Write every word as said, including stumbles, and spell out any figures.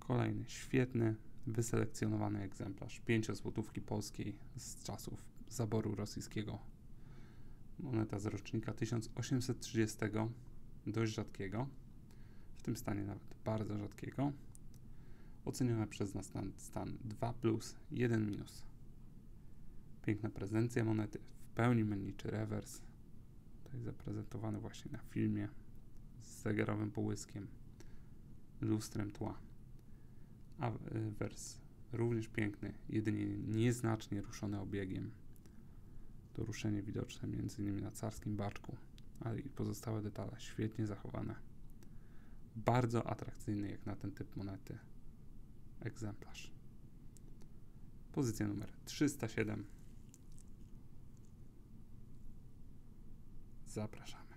Kolejny świetny, wyselekcjonowany egzemplarz pięciozłotówki polskiej z czasów zaboru rosyjskiego. Moneta z rocznika tysiąc osiemset trzydziestego, dość rzadkiego, w tym stanie nawet bardzo rzadkiego. Oceniona przez nas na stan dwa plus, jeden minus. Piękna prezencja monety, w pełni menniczy rewers. Tutaj zaprezentowany właśnie na filmie z zegarowym połyskiem, lustrem tła. A wers również piękny, jedynie nieznacznie ruszony obiegiem. To ruszenie widoczne między innymi na carskim baczku, ale i pozostałe detale świetnie zachowane. Bardzo atrakcyjny jak na ten typ monety egzemplarz. Pozycja numer trzysta siedem. Zapraszam.